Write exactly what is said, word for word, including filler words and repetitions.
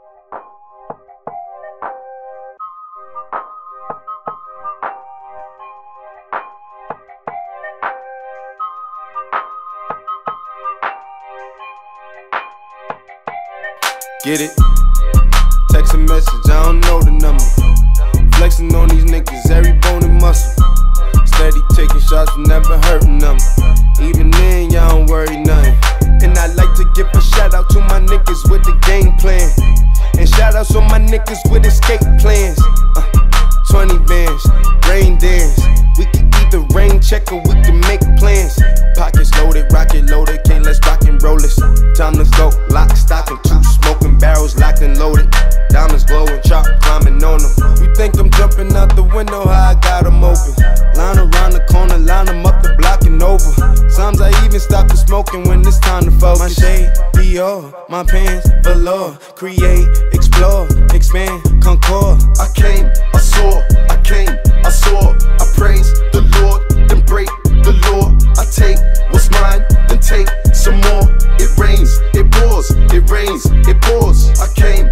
Get it? Text a message, I don't know the number. Flexing on these niggas, every bone and muscle. Steady taking shots, never hurting them. Even then, y'all don't worry nothing. And I like to give a shout out to my niggas with the game plan. And shout outs on my niggas with escape plans. uh, twenty bands, rain dance. We can either rain check or we can make plans. Pockets loaded, rocket loaded, can't let's rock and roll this. Time to go, lock, stock, and two smoking barrels locked and loaded. Diamonds glowing, chop climbing on them. You think I'm jumping out the window, how I got them open. Line around the corner, line them up the block and over. Sometimes I even stop the smoking when it's time to focus. My shade, Dior, my pants, velour. Create, explore, expand, concord. I came, I saw, I came, I saw. I praise the Lord, then break the law. I take what's mine, then take some more. It rains, it pours, it rains, it pours. I came,